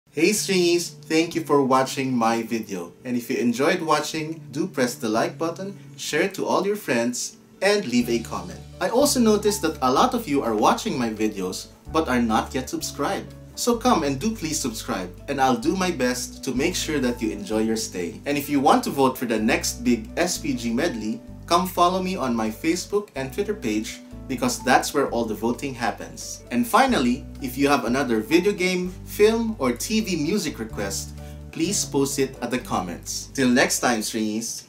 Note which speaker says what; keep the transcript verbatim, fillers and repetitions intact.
Speaker 1: Hey Stringees, thank you for watching my video. And if you enjoyed watching, do press the like button, share it to all your friends, and leave a comment. I also noticed that a lot of you are watching my videos but are not yet subscribed. So come and do please subscribe, and I'll do my best to make sure that you enjoy your stay. And if you want to vote for the next big S P G medley, come follow me on my Facebook and Twitter page because that's where all the voting happens. And finally, if you have another video game, film, or T V music request, please post it at the comments. Till next time, Stringees!